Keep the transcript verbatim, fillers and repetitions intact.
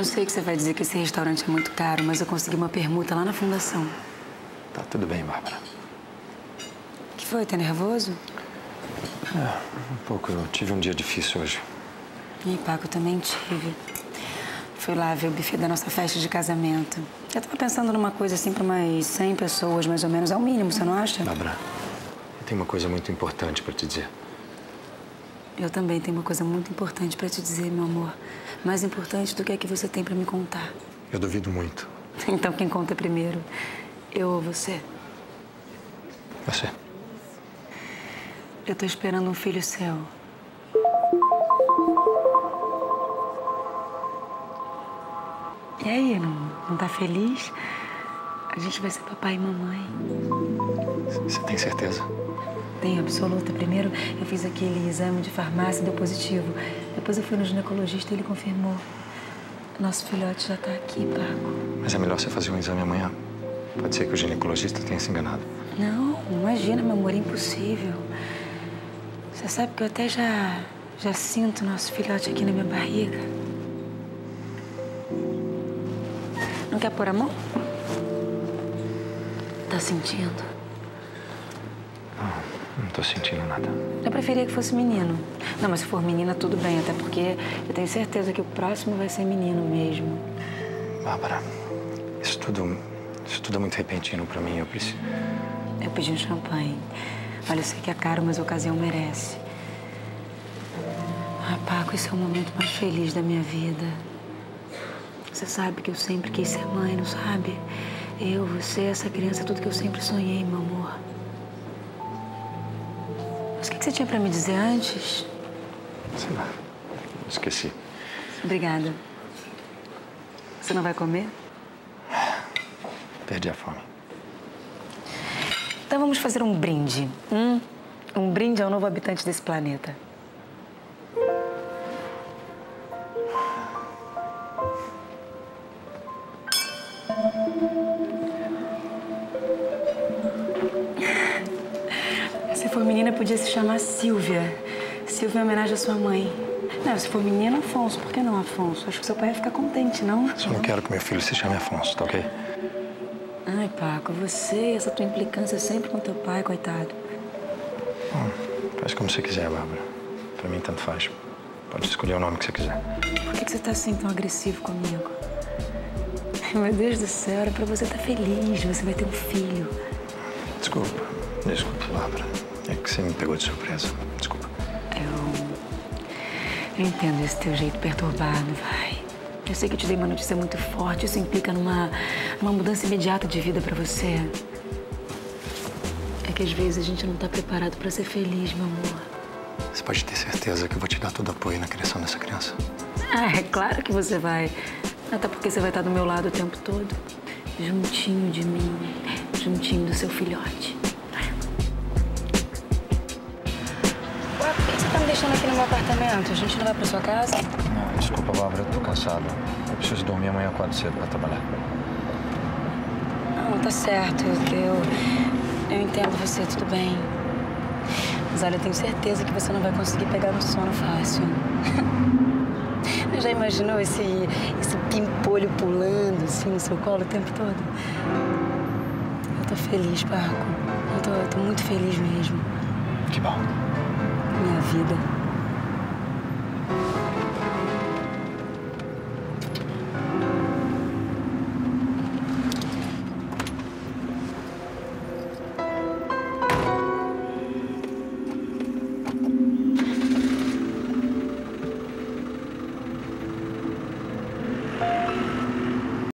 Eu sei que você vai dizer que esse restaurante é muito caro, mas eu consegui uma permuta lá na fundação. Tá tudo bem, Bárbara. O que foi? Tá nervoso? É, um pouco. Eu tive um dia difícil hoje. E, Paco, eu também tive. Fui lá ver o buffet da nossa festa de casamento. Eu tava pensando numa coisa assim pra umas cem pessoas, mais ou menos. É o mínimo, você não acha? Bárbara, eu tenho uma coisa muito importante pra te dizer. Eu também tenho uma coisa muito importante pra te dizer, meu amor. Mais importante do que é que você tem pra me contar. Eu duvido muito. Então quem conta primeiro? Eu ou você? Você. Eu tô esperando um filho seu. E aí, não, não tá feliz? A gente vai ser papai e mamãe. Você tem certeza? Tenho absoluta. Primeiro, eu fiz aquele exame de farmácia e deu positivo. Depois eu fui no ginecologista e ele confirmou. Nosso filhote já tá aqui, Paco. Mas é melhor você fazer um exame amanhã. Pode ser que o ginecologista tenha se enganado. Não, imagina, meu amor, é impossível. Você sabe que eu até já, já sinto nosso filhote aqui na minha barriga. Não quer pôr a mão? Tá sentindo? Não, não tô sentindo nada. Eu preferia que fosse menino. Não, mas se for menina, tudo bem. Até porque eu tenho certeza que o próximo vai ser menino mesmo. Bárbara, isso tudo, isso tudo é muito repentino pra mim. Eu preciso... Eu pedi um champanhe. Olha, eu sei que é caro, mas a ocasião merece. Ah, Paco, esse é o momento mais feliz da minha vida. Você sabe que eu sempre quis ser mãe, não sabe? Eu, você, essa criança, tudo que eu sempre sonhei, meu amor. Mas o que você tinha pra me dizer antes? Sei lá, esqueci. Obrigada. Você não vai comer? Perdi a fome. Então vamos fazer um brinde. Hum? Um brinde ao novo habitante desse planeta. Se for menina, podia se chamar Silvia. Silvia em homenagem à sua mãe. Não, se for menino, Afonso. Por que não Afonso? Acho que seu pai ia ficar contente, não? Eu só não quero que meu filho se chame Afonso, tá ok? Ai, Paco, você, essa tua implicância sempre com teu pai, coitado. Hum, faz como você quiser, Bárbara. Pra mim, tanto faz. Pode escolher o nome que você quiser. Por que você tá assim tão agressivo comigo? Meu Deus do céu, era pra você estar feliz. Você vai ter um filho. Desculpa. Desculpa, Bárbara. É que você me pegou de surpresa. Desculpa. Eu... Eu entendo esse teu jeito perturbado, vai. Eu sei que eu te dei uma notícia muito forte. Isso implica numa, numa mudança imediata de vida pra você. É que às vezes a gente não tá preparado pra ser feliz, meu amor. Você pode ter certeza que eu vou te dar todo o apoio na criação dessa criança. Ah, é claro que você vai. Até porque você vai estar do meu lado o tempo todo. Juntinho de mim. Juntinho do seu filhote. Ué, por que você tá me deixando aqui no meu apartamento? A gente não vai pra sua casa? Não, desculpa, Bárbara. Eu tô cansado. Eu preciso dormir amanhã acordo cedo pra trabalhar. Não, tá certo. Eu, eu entendo você, tudo bem. Mas olha, eu tenho certeza que você não vai conseguir pegar no sono fácil. Já imaginou esse, esse pimpolho pulando assim no seu colo o tempo todo? Eu tô feliz, Paco. Eu tô, eu tô muito feliz mesmo. Que bom. Minha vida.